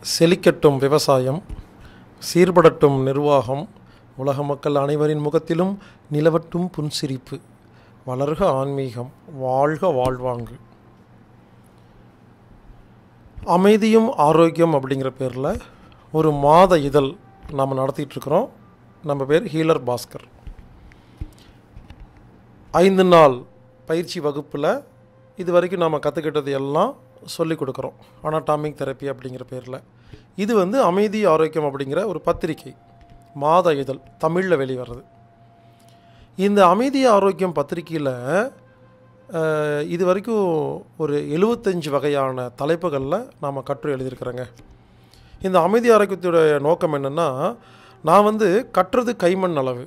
செழிக்கட்டும் விவசாயம், சீர்படட்டும் நிர்வாகம், உலக மக்கள் அனைவரின் முகத்திலும் நிலவட்டும் புன்சிரிப்பு, வளர்க ஆன்மீகம், வாழ்க வாழ்வாங்கு. அமைதியும் ஆரோக்கியம் அப்படிங்கிற பேரில் ஒரு மாத இதழ் நாம் நடத்திட்டுருக்குறோம். நம்ம பேர் ஹீலர் பாஸ்கர். 5 நாள் பயிற்சி வகுப்பில் இது வரைக்கும் நாம் கற்றுக்கிட்டது எல்லாம் சொல்லிக் கொடுக்குறோம். அனாட்டாமிக் தெரப்பி அப்படிங்கிற பேரில் இது அமைதி ஆரோக்கியம் அப்படிங்கிற ஒரு பத்திரிகை, மாத இதழ், தமிழில் வெளிவருது. இந்த அமைதி ஆரோக்கியம் பத்திரிகையில் இது வரைக்கும் ஒரு 75 வகையான தலைப்புகளில் நாம் கட்டுரை எழுதியிருக்கிறோங்க. இந்த அமைதி ஆரோக்கியத்துடைய நோக்கம் என்னென்னா, நான் கட்டுறது கைமண் அளவு.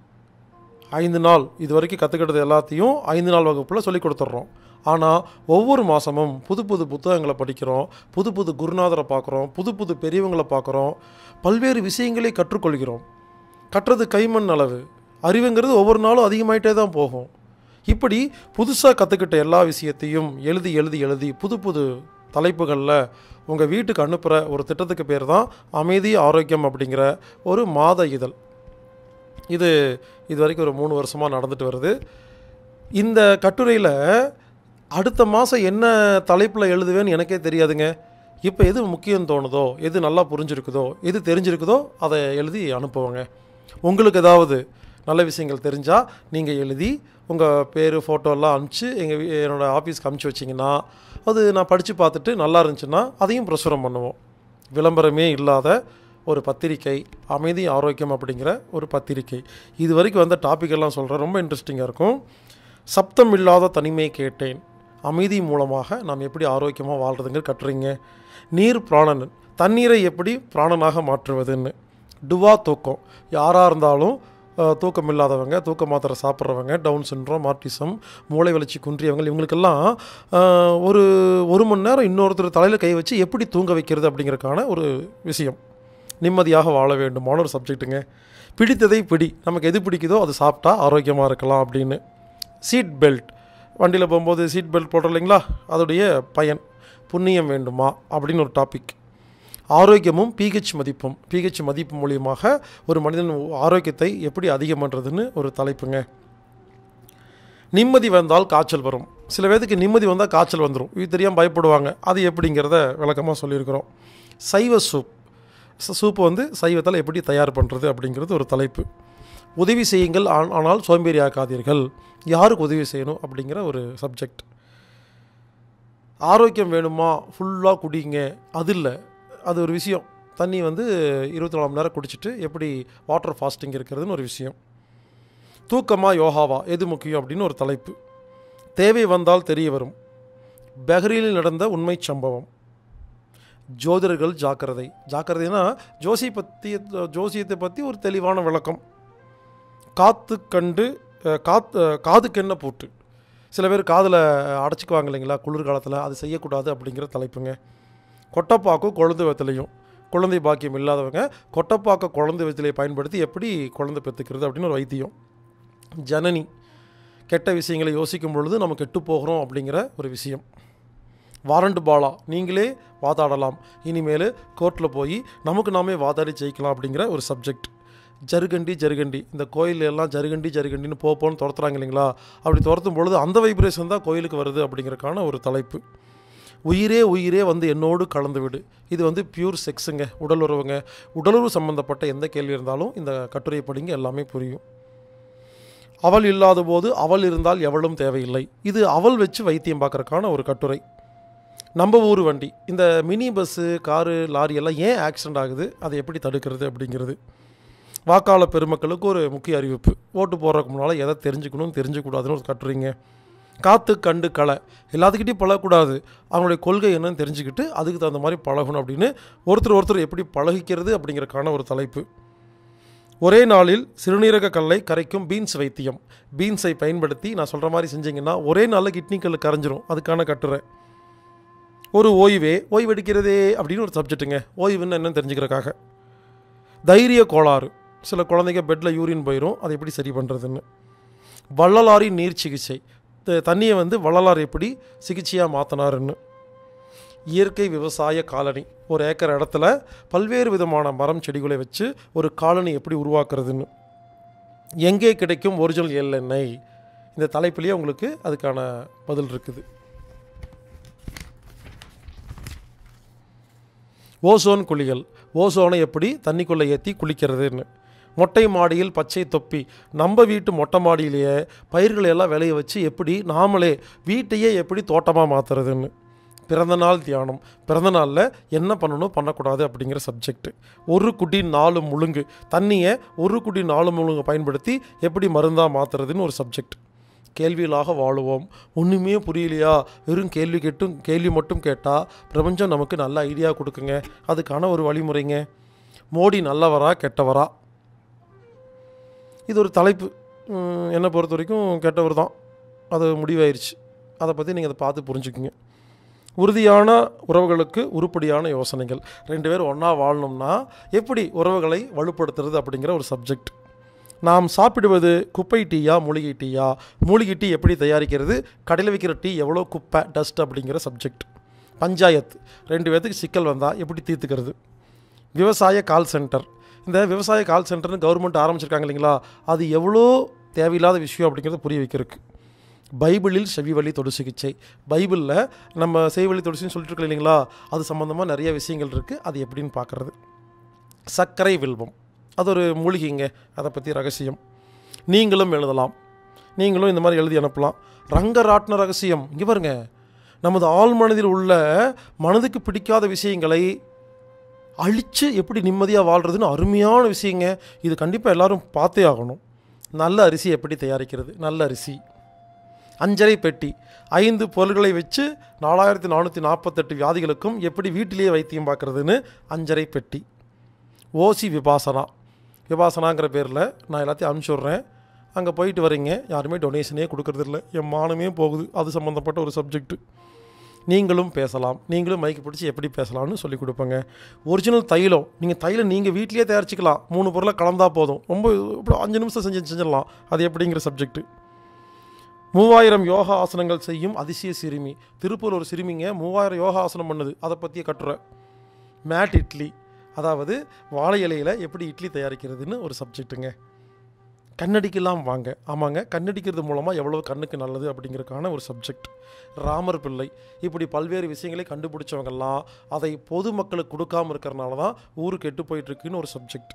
5 நாள் இது வரைக்கும் கற்றுக்கிட்டது எல்லாத்தையும் 5 நாள் வகுப்பில் சொல்லிக் கொடுத்துட்றோம். ஆனால் ஒவ்வொரு மாதமும் புது புது புத்தகங்களை படிக்கிறோம், புது புது குருநாதரை பார்க்குறோம், புது புது பெரியவங்களை பார்க்குறோம், பல்வேறு விஷயங்களை கற்றுக்கொள்கிறோம். கட்டுறது கைமண் அளவு. அறிவுங்கிறது ஒவ்வொரு நாளும் அதிகமாகிட்டே தான் போகும். இப்படி புதுசாக கற்றுக்கிட்ட எல்லா விஷயத்தையும் எழுதி எழுதி எழுதி புது புது தலைப்புகளில் உங்கள் வீட்டுக்கு அனுப்புகிற ஒரு திட்டத்துக்கு பேர் தான் அமைதி ஆரோக்கியம் அப்படிங்கிற ஒரு மாத இதழ். இது வரைக்கும் ஒரு 3 வருஷமாக நடந்துட்டு வருது. இந்த கட்டுரையில் அடுத்த மாதம் என்ன தலைப்பில் எழுதுவேன்னு எனக்கே தெரியாதுங்க. இப்போ எது முக்கியம் தோணுதோ, எது நல்லா புரிஞ்சிருக்குதோ, எது தெரிஞ்சிருக்குதோ அதை எழுதி அனுப்புவாங்க. உங்களுக்கு ஏதாவது நல்ல விஷயங்கள் தெரிஞ்சால் நீங்கள் எழுதி உங்கள் பேர், ஃபோட்டோலாம் அனுப்பிச்சு என்னோடய ஆஃபீஸ்க்கு அனுப்பிச்சி வச்சிங்கன்னா, அது நான் படித்து பார்த்துட்டு நல்லா இருந்துச்சுன்னா அதையும் பிரசுரம் பண்ணுவோம். விளம்பரமே இல்லாத ஒரு பத்திரிக்கை, அமைதி ஆரோக்கியம் அப்படிங்கிற ஒரு பத்திரிக்கை. இது வரைக்கும் வந்த டாபிக்கெல்லாம் சொல்கிறேன், ரொம்ப இன்ட்ரெஸ்டிங்காக இருக்கும். சப்தம் இல்லாத தனிமை கேட்டேன், அமைதி மூலமாக நாம் எப்படி ஆரோக்கியமாக வாழ்கிறதுங்க கட்டுறீங்க. நீர் பிராணன், தண்ணீரை எப்படி பிராணனாக மாற்றுவதுன்னு. டுவா தூக்கம், யாராக இருந்தாலும் தூக்கம் இல்லாதவங்க, தூக்க மாத்திரை சாப்பிட்றவங்க, டவுன் சிண்ட்ரோம், ஆட்டிசம், மூளை வளர்ச்சி குன்றியவங்க, இவங்களுக்கெல்லாம் ஒரு மணி நேரம் இன்னொருத்தர் தலையில் கை வச்சு எப்படி தூங்க வைக்கிறது அப்படிங்கிறதுக்கான ஒரு விஷயம். நிம்மதியாக வாழ வேண்டுமான ஒரு சப்ஜெக்ட்டுங்க. பிடித்ததை பிடி, நமக்கு எது பிடிக்குதோ அது சாப்பிட்டா ஆரோக்கியமாக இருக்கலாம் அப்படின்னு. சீட் பெல்ட், வண்டியில் போகும்போது சீட் பெல்ட் போடுறோம் இல்லைங்களா, அதோடைய பயன். புண்ணியம் வேண்டுமா அப்படின்னு ஒரு டாபிக். ஆரோக்கியமும் பிஹெச் மதிப்பும், பிஹெச் மதிப்பு மூலியமாக ஒரு மனிதன் ஆரோக்கியத்தை எப்படி அதிகம் பண்ணுறதுன்னு ஒரு தலைப்புங்க. நிம்மதி வந்தால் காய்ச்சல் வரும். சில பேருக்கு நிம்மதி வந்தால் காய்ச்சல் வந்துடும், இது தெரியாமல் பயப்படுவாங்க. அது எப்படிங்கிறத விளக்கமாக சொல்லியிருக்கிறோம். சைவ சூப்பு சைவத்தால் எப்படி தயார் பண்ணுறது அப்படிங்கிறது ஒரு தலைப்பு. உதவி செய்யுங்கள் ஆனால் சோம்பேறி ஆக்காதீர்கள், யாருக்கு உதவி செய்யணும் அப்படிங்கிற ஒரு சப்ஜெக்ட். ஆரோக்கியம் வேணுமா, ஃபுல்லாக குடிங்க, அது இல்லை, அது ஒரு விஷயம். தண்ணி 24 மணி நேரம் குடிச்சிட்டு எப்படி வாட்டர் ஃபாஸ்டிங் இருக்கிறதுன்னு ஒரு விஷயம். தூக்கமா யோகாவா, எது முக்கியம் அப்படின்னு ஒரு தலைப்பு. தேவை வந்தால் தெரிய வரும், பெஹ்ரீனில் நடந்த உண்மை சம்பவம். ஜோதிடர்கள் ஜாக்கிரதை, ஜாக்கிரதைனா ஜோசியத்தை பற்றி ஒரு தெளிவான விளக்கம். காதுக்கென்ன பூட்டு, சில பேர் காதில் அடைச்சிக்குவாங்க இல்லைங்களா குளிர்காலத்தில், அது செய்யக்கூடாது அப்படிங்கிற தலைப்புங்க. கொட்டைப்பாக்கு குழந்தை வெத்தலையும், குழந்தை பாக்கியம் இல்லாதவங்க கொட்டைப்பாக்க குழந்தை வெத்தலையை பயன்படுத்தி எப்படி குழந்தை பெற்றுக்கிறது அப்படின்னு ஒரு வைத்தியம். ஜனனி, கெட்ட விஷயங்களை யோசிக்கும் பொழுது நம்ம கெட்டு போகிறோம் அப்படிங்கிற ஒரு விஷயம். வாரண்ட் பாலா, நீங்களே வாதாடலாம், இனிமேல் கோர்ட்டில் போய் நமக்கு நாமே வாதாடி ஜெயிக்கலாம் அப்படிங்கிற ஒரு சப்ஜெக்ட். ஜருகண்டி, இந்த கோயில் எல்லாம் ஜருகண்டின்னு போன்னு துரத்துறாங்க இல்லைங்களா, அப்படி துரத்தும் பொழுது அந்த வைப்ரேஷன் தான் கோயிலுக்கு வருது அப்படிங்கிறக்கான ஒரு தலைப்பு. உயிரே என்னோடு கலந்து விடு, இது பியூர் செக்ஸுங்க, உடல் உறவுங்க. உடலுறவு சம்மந்தப்பட்ட எந்த கேள்வி இருந்தாலும் இந்த கட்டுரை படிங்க, எல்லாமே புரியும். அவள் இல்லாத போது அவள் இருந்தால் எவளும் தேவையில்லை, இது அவள் வச்சு வைத்தியம் பார்க்குறக்கான ஒரு கட்டுரை. நம்ம ஊர் வண்டி, இந்த மினி பஸ்ஸு, காரு, லாரி எல்லாம் ஏன் ஆக்சிடெண்ட் ஆகுது, அதை எப்படி தடுக்கிறது அப்படிங்கிறது. வாக்காளர் பெருமக்களுக்கு ஒரு முக்கிய அறிவிப்பு, ஓட்டு போடுறதுக்கு முன்னால் எதை தெரிஞ்சுக்கூடாதுன்னு ஒரு கட்டுறீங்க. காத்து கண்டு களை, எல்லாத்துக்கிட்டையும் பழகக்கூடாது, அவங்களுடைய கொள்கை என்னன்னு தெரிஞ்சுக்கிட்டு அதுக்கு தகுந்த மாதிரி பழகணும் அப்படின்னு ஒருத்தர் எப்படி பழகிக்கிறது அப்படிங்கிறக்கான ஒரு தலைப்பு. ஒரே நாளில் சிறுநீரக கல்லை கரைக்கும் பீன்ஸ் வைத்தியம். பீன்ஸை பயன்படுத்தி நான் சொல்கிற மாதிரி செஞ்சிங்கன்னா ஒரே நாளில் கிட்னி கல் கரைஞ்சிரும், அதுக்கான கட்டுரை. ஒரு ஓய்வெடுக்கிறதே அப்படின்னு ஒரு சப்ஜெக்ட்டுங்க, ஓய்வுன்னு என்னன்னு தெரிஞ்சுக்கிறக்காக. தைரிய கோளாறு, சில குழந்தைங்க பெட்டில் யூரின் போயிடும், அதை எப்படி சரி பண்ணுறதுன்னு. வள்ளலாரின் நீர் சிகிச்சை, தண்ணியை வள்ளலார் எப்படி சிகிச்சையாக மாற்றினாருன்னு. இயற்கை விவசாய காலனி. ஒரு ஏக்கர் இடத்துல பல்வேறு விதமான மரம் செடிகளை வச்சு ஒரு காலனி எப்படி உருவாக்குறதுன்னு. எங்கே கிடைக்கும் ஒரிஜினல் எள்ளெண்ணெய்? இந்த தலைப்பிலேயே உங்களுக்கு அதுக்கான பதில் இருக்குது. ஓசோன் குளியல். ஓசோனை எப்படி தண்ணிக்குள்ளே ஏற்றி குளிக்கிறதுன்னு. மொட்டை மாடியில் பச்சை தொப்பி. நம்ம வீட்டு மொட்டை மாடியிலேயே பயிர்களையெல்லாம் விளைய வச்சு எப்படி நாமளே வீட்டையே எப்படி தோட்டமாக மாற்றுறதுன்னு. பிறந்தநாள் தியானம். பிறந்த நாளில் என்ன பண்ணணும் பண்ணக்கூடாது அப்படிங்கிற சப்ஜெக்ட். ஒரு குடி 4 முழுங்கு. தண்ணியை ஒரு குடி 4 முழுங்கு பயன்படுத்தி எப்படி மருந்தாக மாற்றுறதுன்னு ஒரு சப்ஜெக்ட். கேள்விகளாக வாழுவோம். ஒன்றுமே புரியலையா, வெறும் கேள்வி மட்டும் கேட்டால் பிரபஞ்சம் நமக்கு நல்ல ஐடியா கொடுக்குங்க. அதுக்கான ஒரு வழிமுறைங்க. மோடி நல்லவரா கெட்டவரா? இது ஒரு தலைப்பு. என்னை பொறுத்த வரைக்கும் கெட்டவர் தான், அது முடிவாயிருச்சு. அதை பற்றி நீங்கள் அதை பார்த்து புரிஞ்சுக்குங்க. உறுதியான உறவுகளுக்கு உருப்படியான யோசனைகள். 2 பேர் ஒன்றா வாழணும்னா எப்படி உறவுகளை வலுப்படுத்துறது அப்படிங்கிற ஒரு சப்ஜெக்ட். நாம் சாப்பிடுவது குப்பை டீயா மூலிகை டீயா? மூலிகை டீ எப்படி தயாரிக்கிறது? கடையில் வைக்கிற டீ எவ்வளோ குப்பை டஸ்ட் அப்படிங்கிற சப்ஜெக்ட். பஞ்சாயத்து. 2 பேர்த்துக்கு சிக்கல் வந்தால் எப்படி தீர்த்துக்கிறது? விவசாய கால் சென்டர். இந்த விவசாய கால் சென்டர்னு கவர்மெண்ட் ஆரம்பிச்சிருக்காங்க இல்லைங்களா, அது எவ்வளோ தேவையில்லாத விஷயம் அப்படிங்கிறத புரிய வைக்கிறதுக்கு. பைபிளில் செவிவழி தொடு சிகிச்சை. பைபிளில் நம்ம செவிவழி தொடு சிகிச்சைன்னு சொல்லிட்டு இருக்கோம் இல்லைங்களா, அது சம்மந்தமாக நிறைய விஷயங்கள் இருக்குது. அது எப்படின்னு பார்க்குறது. சர்க்கரை வில்வம், அது ஒரு மூலிகைங்க, அதை பற்றி ரகசியம். நீங்களும் எழுதலாம், நீங்களும் இந்த மாதிரி எழுதி அனுப்பலாம். ரங்கராட்ன ரகசியம். இங்கே பாருங்க, நமது ஆழ் மனதில் உள்ள மனதுக்கு பிடிக்காத விஷயங்களை அழித்து எப்படி நிம்மதியாக வாழ்கிறதுன்னு அருமையான விஷயங்க. இது கண்டிப்பாக எல்லோரும் பார்த்தே ஆகணும். நல்ல அரிசி எப்படி தயாரிக்கிறது? நல்ல அரிசி. அஞ்சரை பெட்டி. 5 பொருள்களை வச்சு 4448 வியாதிகளுக்கும் எப்படி வீட்டிலேயே வைத்தியம் பார்க்குறதுன்னு அஞ்சரை பெட்டி. ஓசி விபாசனா. விபாசனாங்கிற பேரில் நான் எல்லாத்தையும் அனுப்பிச்சுட்றேன். அங்கே போயிட்டு வரீங்க, யாருமே டொனேஷனே கொடுக்குறதில்ல. என் மானமே போகுது. அது சம்மந்தப்பட்ட ஒரு சப்ஜெக்ட்டு. நீங்களும் பேசலாம், நீங்களும் மைக்கு பிடிச்சி எப்படி பேசலாம்னு சொல்லிக் கொடுப்பேங்க. ஒரிஜினல் தைலம். தைலம் நீங்கள் வீட்லேயே தயாரிச்சிக்கலாம். 3 பொருளை கலந்தால் போதும். ரொம்ப இப்படி 5 நிமிஷம் செஞ்சிடலாம். அது எப்படிங்கிற சப்ஜெக்ட்டு. 3000 யோகா ஆசனங்கள் செய்யும் அதிசய சிறுமி. திருப்பூர் ஒரு சிறுமிங்க 3000 யோகா ஆசனம் பண்ணுது. அதை பற்றிய கட்டுரை. மேட் இட்லி, அதாவது வாழை இலையில் எப்படி இட்லி தயாரிக்கிறதுன்னு ஒரு சப்ஜெக்ட்டுங்க. கண்ணடிக்கலாம் வாங்க. ஆமாங்க, கண்ணடிக்கிறது மூலமாக எவ்வளோ கண்ணுக்கு நல்லது அப்படிங்கிறதுக்கான ஒரு சப்ஜெக்ட். ராமர் பிள்ளை. இப்படி பல்வேறு விஷயங்களை கண்டுபிடிச்சவங்கெல்லாம் அதை பொதுமக்களுக்கு கொடுக்காமல் இருக்கிறனால தான் ஊரு கெட்டு போயிட்டுருக்குன்னு ஒரு சப்ஜெக்ட்.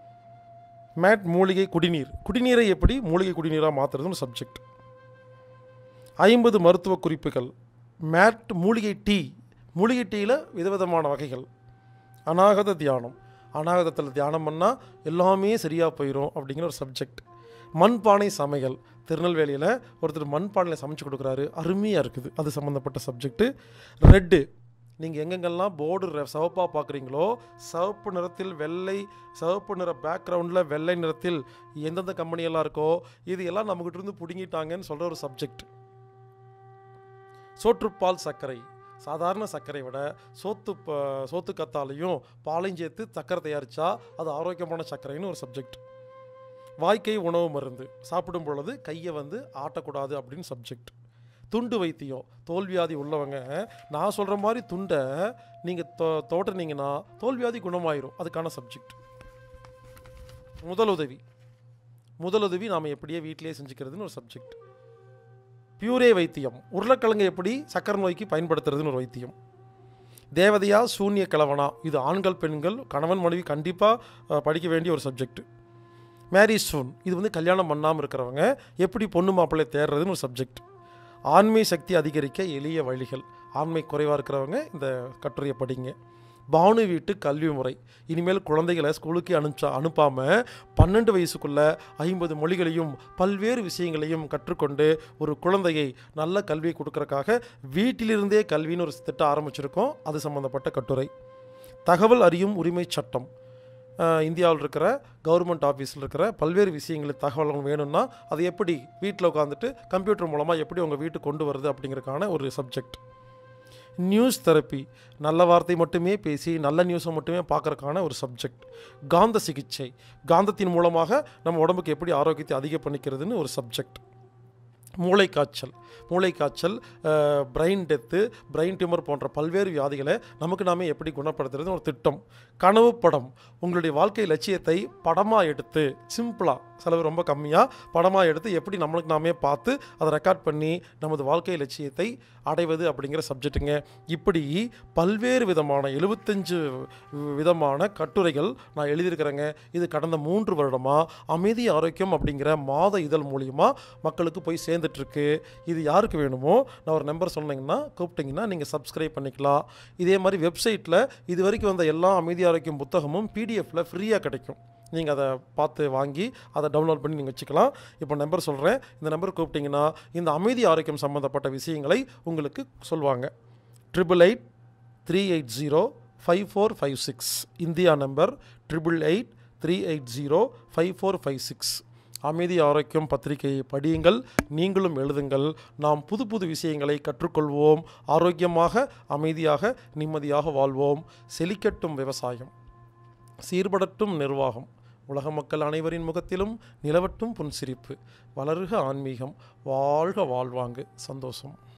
மேட் மூலிகை குடிநீர். குடிநீரை எப்படி மூலிகை குடிநீராக மாற்றுறதுன்னு ஒரு சப்ஜெக்ட். 50 மருத்துவ குறிப்புகள். மேட் மூலிகை டீ. மூலிகை டீயில் விதவிதமான வகைகள். அநாகத தியானம். அநாகதத்தில் தியானம் பண்ணால் எல்லாமே சரியாக போயிடும் அப்படிங்கிற ஒரு சப்ஜெக்ட். மண்பானை சமையல். திருநெல்வேலியில் ஒருத்தர் மண்பானையில் சமைச்சு கொடுக்குறாரு, அருமையாக இருக்குது. அது சம்மந்தப்பட்ட சப்ஜெக்ட்டு. ரெட்டு. நீங்கள் எங்கெங்கெல்லாம் போர்டு சிவப்பாக பார்க்குறீங்களோ, சிவப்பு நிறத்தில் சிவப்பு நிற பேக்ரவுண்டில் வெள்ளை நிறத்தில் எந்தெந்த கம்பெனியெல்லாம் இருக்கோ இது எல்லாம் நம்மகிட்ட இருந்து பிடுங்கிட்டாங்கன்னு சொல்கிற ஒரு சப்ஜெக்ட். சோற்றுப்பால் சர்க்கரை. சாதாரண சர்க்கரை விட சோத்து கத்தாலையும் பாலையும் சேர்த்து சர்க்கரை தயாரித்தா அது ஆரோக்கியமான சர்க்கரைன்னு ஒரு சப்ஜெக்ட். வாய்க்கை உணவு மருந்து. சாப்பிடும் பொழுது கையை ஆட்டக்கூடாது அப்படின்னு சப்ஜெக்ட். துண்டு வைத்தியம். தோல்வியாதி உள்ளவங்க நான் சொல்கிற மாதிரி துண்டை நீங்கள் தோட்டினீங்கன்னா தோல்வியாதி குணமாயிரும். அதுக்கான சப்ஜெக்ட். முதலுதவி நாம் எப்படியே வீட்டிலேயே செஞ்சுக்கிறதுன்னு ஒரு சப்ஜெக்ட். பியூரே வைத்தியம். உருளைக்கிழங்கு எப்படி சக்கரை நோய்க்கு பயன்படுத்துறதுன்னு ஒரு வைத்தியம். தேவதையா சூன்ய கிழவனா. இது ஆண்கள் பெண்கள் கணவன் மனைவி கண்டிப்பாக படிக்க வேண்டிய ஒரு சப்ஜெக்ட். மேரேஜ் சூன். இது கல்யாணம் பண்ணாமல் இருக்கிறவங்க எப்படி பொண்ணு மாப்பிள்ளை தேடுறதுன்னு ஒரு சப்ஜெக்ட். ஆண்மை சக்தி அதிகரிக்க எளிய வழிகள். ஆண்மை குறைவாக இருக்கிறவங்க இந்த கட்டுரையை படிங்க. பானு வீட்டு கல்வி முறை. இனிமேல் குழந்தைகளை ஸ்கூலுக்கு அனுப்பாமல் 12 வயசுக்குள்ளே 50 மொழிகளையும் பல்வேறு விஷயங்களையும் கற்றுக்கொண்டு ஒரு குழந்தையை நல்ல கல்வியை கொடுக்கறக்காக வீட்டிலிருந்தே கல்வின்னு ஒரு திட்டம் ஆரம்பிச்சிருக்கோம். அது சம்மந்தப்பட்ட கட்டுரை. தகவல் அறியும் உரிமை சட்டம். இந்தியாவில் இருக்கிற கவர்மெண்ட் ஆஃபீஸில் இருக்கிற பல்வேறு விஷயங்களுக்கு தகவல்கள் வேணும்னா அது எப்படி வீட்டில் உட்காந்துட்டு கம்ப்யூட்டர் மூலமாக எப்படி உங்கள் வீட்டுக்கு கொண்டு வருது அப்படிங்கிறதுக்கான ஒரு சப்ஜெக்ட். News therapy. நல்ல வார்த்தை மட்டுமே பேசி நல்ல நியூஸை மட்டுமே பார்க்குறதுக்கான ஒரு சப்ஜெக்ட். காந்த சிகிச்சை. காந்தத்தின் மூலமாக நம்ம உடம்புக்கு எப்படி ஆரோக்கியத்தை அதிகம் பண்ணிக்கிறதுன்னு ஒரு சப்ஜெக்ட். மூளைக்காய்ச்சல், மூளைக்காய்ச்சல், பிரெயின் டெத்து, பிரெயின் டியூமர் போன்ற பல்வேறு வியாதிகளை நமக்கு நாமே எப்படி குணப்படுத்துறது ஒரு திட்டம். கனவு படம், உங்களுடைய வாழ்க்கை லட்சியத்தை படமாக எடுத்து சிம்பிளாக, செலவு ரொம்ப கம்மியாக படமாக எடுத்து எப்படி நம்மளுக்கு நாமே பார்த்து அதை ரெக்கார்ட் பண்ணி நமது வாழ்க்கை லட்சியத்தை அடைவது அப்படிங்கிற சப்ஜெக்ட்டுங்க. இப்படி பல்வேறு விதமான 75 விதமான கட்டுரைகள் நான் எழுதியிருக்கிறேங்க. இது கடந்த 3 வருடமாக அமைதி ஆரோக்கியம் அப்படிங்கிற மாத இதழ் மூலியமாக மக்களுக்கு போய் சேர்ந்துட்டுருக்கு. இது யாருக்கு வேணுமோ நான் ஒரு நம்பர் சொன்னீங்கன்னா கூப்பிட்டிங்கன்னா நீங்கள் சப்ஸ்கிரைப் பண்ணிக்கலாம். இதே மாதிரி வெப்சைட்டில் இது வரைக்கும் வந்த எல்லா அமைதி ஆரோக்கியம் புத்தகமும் பிடிஎஃப்பில் ஃப்ரீயாக கிடைக்கும். நீங்கள் அதை பார்த்து வாங்கி அதை டவுன்லோட் பண்ணி நீங்கள் வச்சுக்கலாம். இப்போ நம்பர் சொல்கிறேன், இந்த நம்பர் கூப்பிட்டிங்கன்னா இந்த அமைதி ஆரோக்கியம் சம்மந்தப்பட்ட விஷயங்களை உங்களுக்கு சொல்லுவாங்க. 8883805456 இந்தியா நம்பர் 8883805456. அமைதி ஆரோக்கியம் பத்திரிகையை படியுங்கள், நீங்களும் எழுதுங்கள். நாம் புது புது விஷயங்களை கற்றுக்கொள்வோம். ஆரோக்கியமாக, அமைதியாக, நிம்மதியாக வாழ்வோம். செழிக்கட்டும் விவசாயம், சீர்படட்டும் நிர்வாகம், உலக மக்கள் அனைவரின் முகத்திலும் நிலவட்டும் புன்சிரிப்பு. வளருக ஆன்மீகம், வாழ்க வாழ்வாங்கு, சந்தோஷம்.